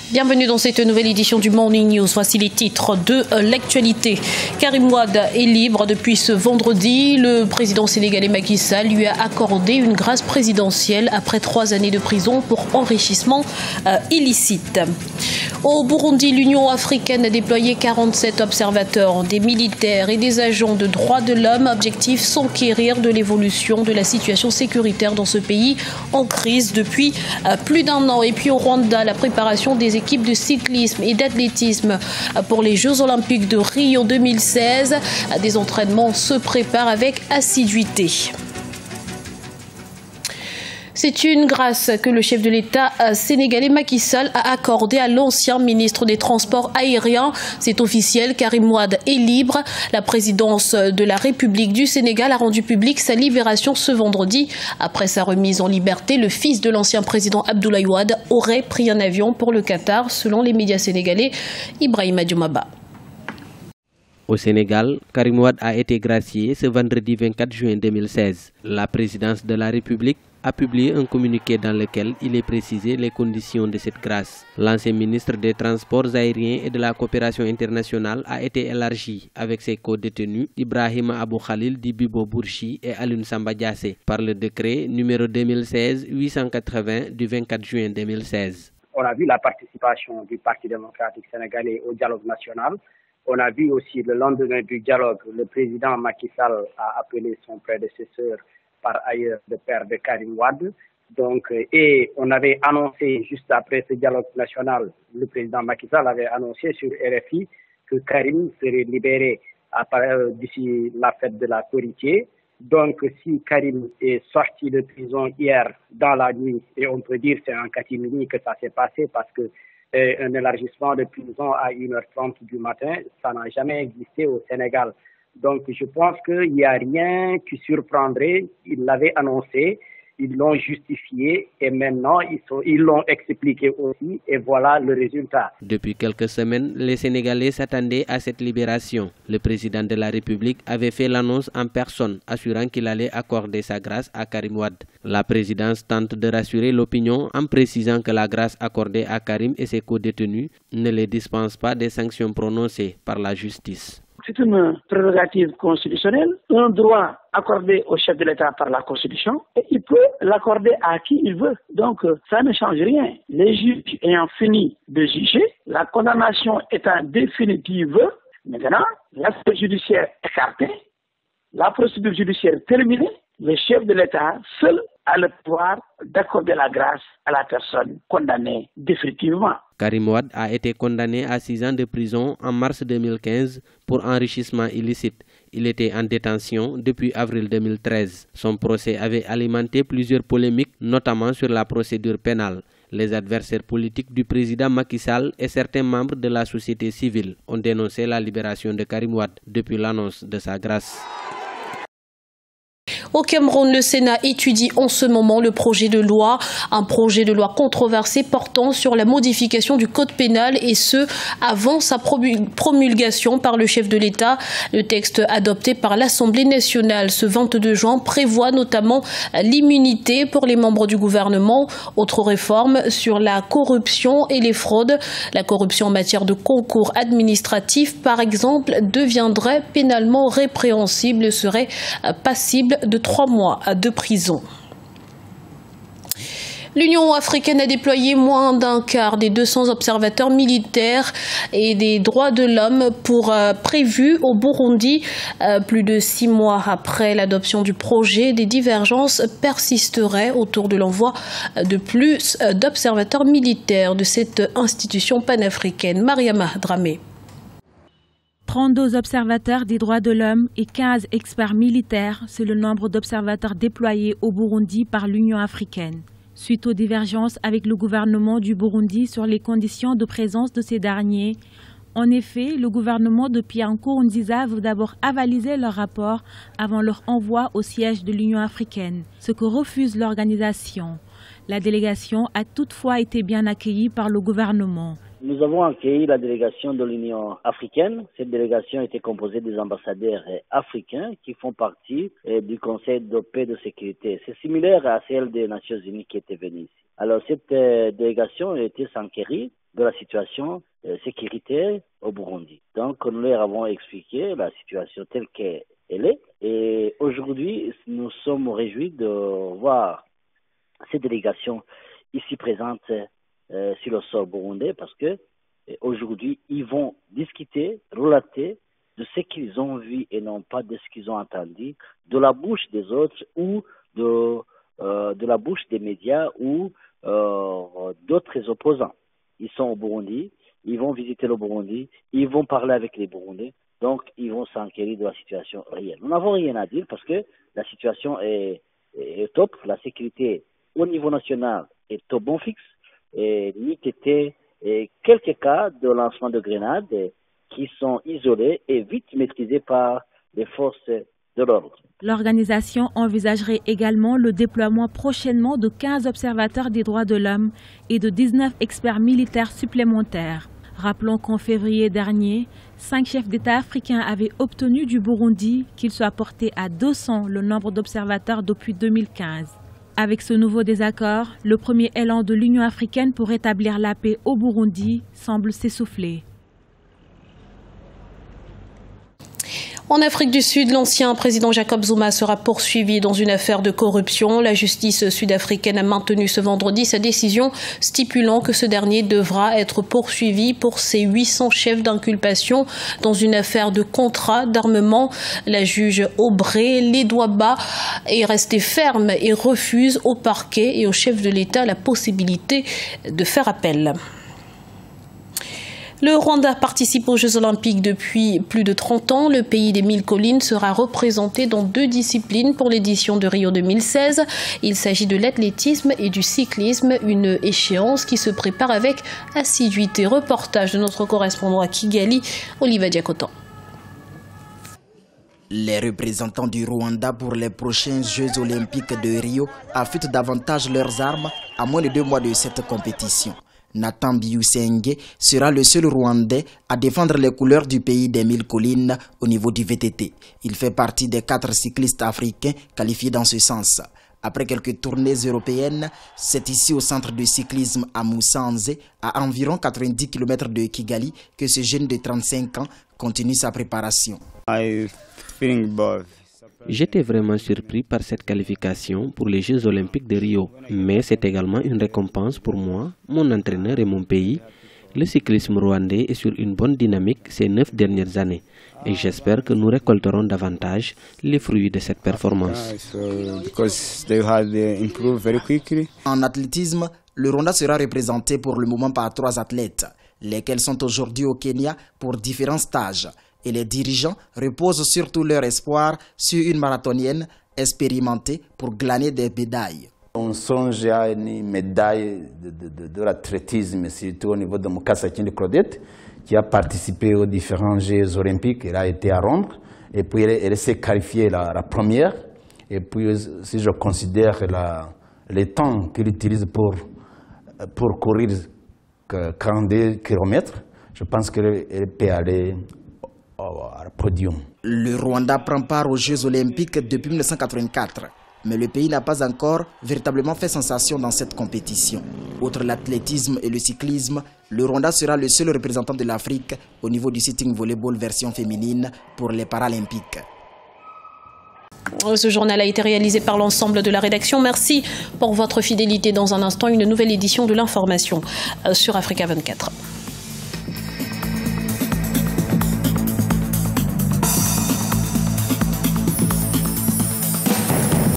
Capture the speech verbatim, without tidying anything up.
Bienvenue dans cette nouvelle édition du Morning News. Voici les titres de l'actualité. Karim Wade est libre depuis ce vendredi. Le président sénégalais Macky Sall lui a accordé une grâce présidentielle après trois années de prison pour enrichissement euh, illicite. Au Burundi, l'Union africaine a déployé quarante-sept observateurs, des militaires et des agents de droits de l'homme. Objectif, s'enquérir de l'évolution de la situation sécuritaire dans ce pays en crise depuis euh, plus d'un an. Et puis au Rwanda, la préparation des équipes de cyclisme et d'athlétisme pour les Jeux Olympiques de Rio deux mille seize. Des entraînements se préparent avec assiduité. C'est une grâce que le chef de l'État sénégalais Macky Sall a accordée à l'ancien ministre des Transports aériens. C'est officiel, Karim Wade est libre. La présidence de la République du Sénégal a rendu publique sa libération ce vendredi. Après sa remise en liberté, le fils de l'ancien président Abdoulaye Wade aurait pris un avion pour le Qatar, selon les médias sénégalais. Ibrahima Dioumaba. Au Sénégal, Karim Wade a été gracié ce vendredi vingt-quatre juin deux mille seize. La présidence de la République a publié un communiqué dans lequel il est précisé les conditions de cette grâce. L'ancien ministre des Transports aériens et de la coopération internationale a été élargi avec ses co-détenus Ibrahima Abou Khalil Dibibo Bourchi et Alioune Samba Diassé par le décret numéro deux mille seize huit cent quatre-vingts du vingt-quatre juin deux mille seize. On a vu la participation du Parti démocratique sénégalais au dialogue national. On a vu aussi le lendemain du dialogue, le président Macky Sall a appelé son prédécesseur, par ailleurs le père de Karim Wade. Donc, et on avait annoncé juste après ce dialogue national, le président Macky Sall avait annoncé sur R F I que Karim serait libéré d'ici la fête de la Korité. Donc, si Karim est sorti de prison hier dans la nuit, et on peut dire c'est en catimini que ça s'est passé parce que euh, un élargissement de prison à une heure trente du matin, ça n'a jamais existé au Sénégal. Donc, je pense qu'il n'y a rien qui surprendrait. Ils l'avaient annoncé, ils l'ont justifié et maintenant ils sont, ils l'ont expliqué aussi et voilà le résultat. Depuis quelques semaines, les Sénégalais s'attendaient à cette libération. Le président de la République avait fait l'annonce en personne, assurant qu'il allait accorder sa grâce à Karim Wade. La présidence tente de rassurer l'opinion en précisant que la grâce accordée à Karim et ses co-détenus ne les dispense pas des sanctions prononcées par la justice. C'est une prérogative constitutionnelle, un droit accordé au chef de l'État par la Constitution et il peut l'accorder à qui il veut. Donc ça ne change rien. Les juges ayant fini de juger, la condamnation étant définitive, maintenant l'aspect judiciaire écarté, la procédure judiciaire terminée, le chef de l'État seul a le pouvoir d'accorder la grâce à la personne condamnée définitivement. Karim Wade a été condamné à six ans de prison en mars deux mille quinze pour enrichissement illicite. Il était en détention depuis avril deux mille treize. Son procès avait alimenté plusieurs polémiques, notamment sur la procédure pénale. Les adversaires politiques du président Macky Sall et certains membres de la société civile ont dénoncé la libération de Karim Wade depuis l'annonce de sa grâce. Au Cameroun, le Sénat étudie en ce moment le projet de loi, un projet de loi controversé portant sur la modification du code pénal et ce, avant sa promulgation par le chef de l'État. Le texte adopté par l'Assemblée nationale ce vingt-deux juin prévoit notamment l'immunité pour les membres du gouvernement. Autre réforme sur la corruption et les fraudes. La corruption en matière de concours administratif, par exemple, deviendrait pénalement répréhensible et serait passible de trois mois de prison. L'Union africaine a déployé moins d'un quart des deux cents observateurs militaires et des droits de l'homme pour euh, prévus au Burundi. Euh, plus de six mois après l'adoption du projet, des divergences persisteraient autour de l'envoi de plus d'observateurs militaires de cette institution panafricaine. Mariama Dramé. trente-deux observateurs des droits de l'homme et quinze experts militaires, c'est le nombre d'observateurs déployés au Burundi par l'Union africaine. Suite aux divergences avec le gouvernement du Burundi sur les conditions de présence de ces derniers, en effet, le gouvernement de Pierre Nkurunziza veut d'abord avaliser leur rapport avant leur envoi au siège de l'Union africaine, ce que refuse l'organisation. La délégation a toutefois été bien accueillie par le gouvernement. Nous avons accueilli la délégation de l'Union africaine. Cette délégation était composée des ambassadeurs africains qui font partie du Conseil de paix et de sécurité. C'est similaire à celle des Nations Unies qui était venue ici. Alors cette délégation était s'enquérir de la situation euh, sécuritaire au Burundi. Donc nous leur avons expliqué la situation telle qu'elle est. Et aujourd'hui, nous sommes réjouis de voir ces délégations ici présentes euh, sur le sol burundais parce que euh, aujourd'hui, ils vont discuter, relater de ce qu'ils ont vu et non pas de ce qu'ils ont entendu de la bouche des autres ou de, euh, de la bouche des médias ou euh, d'autres opposants. Ils sont au Burundi, ils vont visiter le Burundi, ils vont parler avec les Burundais, donc ils vont s'enquérir de la situation réelle. Nous n'avons rien à dire parce que la situation est, est top, la sécurité au niveau national est au bon fixe, et n'y était quelques cas de lancement de grenades qui sont isolés et vite maîtrisés par les forces de l'ordre. L'organisation envisagerait également le déploiement prochainement de quinze observateurs des droits de l'homme et de dix-neuf experts militaires supplémentaires. Rappelons qu'en février dernier, cinq chefs d'État africains avaient obtenu du Burundi qu'il soit porté à deux cents le nombre d'observateurs depuis deux mille quinze. Avec ce nouveau désaccord, le premier élan de l'Union africaine pour rétablir la paix au Burundi semble s'essouffler. En Afrique du Sud, l'ancien président Jacob Zuma sera poursuivi dans une affaire de corruption. La justice sud-africaine a maintenu ce vendredi sa décision stipulant que ce dernier devra être poursuivi pour ses huit cents chefs d'inculpation dans une affaire de contrat d'armement. La juge Aubrey Ledwaba est restée ferme et refuse au parquet et au chef de l'État la possibilité de faire appel. Le Rwanda participe aux Jeux Olympiques depuis plus de trente ans. Le pays des mille collines sera représenté dans deux disciplines pour l'édition de Rio deux mille seize. Il s'agit de l'athlétisme et du cyclisme, une échéance qui se prépare avec assiduité. Reportage de notre correspondant à Kigali, Oliva Diakotan. Les représentants du Rwanda pour les prochains Jeux Olympiques de Rio affûtent davantage leurs armes à moins de deux mois de cette compétition. Nathan Biusenge sera le seul Rwandais à défendre les couleurs du pays des mille collines au niveau du V T T. Il fait partie des quatre cyclistes africains qualifiés dans ce sens. Après quelques tournées européennes, c'est ici au centre de cyclisme à Musanze, à environ quatre-vingt-dix kilomètres de Kigali, que ce jeune de trente-cinq ans continue sa préparation. J'étais vraiment surpris par cette qualification pour les Jeux Olympiques de Rio, mais c'est également une récompense pour moi, mon entraîneur et mon pays. Le cyclisme rwandais est sur une bonne dynamique ces neuf dernières années et j'espère que nous récolterons davantage les fruits de cette performance. En athlétisme, le Rwanda sera représenté pour le moment par trois athlètes, lesquels sont aujourd'hui au Kenya pour différents stages. Et les dirigeants reposent surtout leur espoir sur une marathonienne expérimentée pour glaner des médailles. On songe à une médaille de, de, de, de l'athlétisme, surtout au niveau de Mukasa Kindi Claudette, qui a participé aux différents Jeux Olympiques. Elle a été à Rome, et puis elle, elle s'est qualifiée la, la première. Et puis, si je considère la, les temps qu'elle utilise pour, pour courir quarante-deux kilomètres, je pense qu'elle peut aller au podium. Le Rwanda prend part aux Jeux Olympiques depuis mille neuf cent quatre-vingt-quatre, mais le pays n'a pas encore véritablement fait sensation dans cette compétition. Outre l'athlétisme et le cyclisme, le Rwanda sera le seul représentant de l'Afrique au niveau du sitting volleyball version féminine pour les Paralympiques. Ce journal a été réalisé par l'ensemble de la rédaction. Merci pour votre fidélité. Dans un instant, une nouvelle édition de l'information sur Africa vingt-quatre.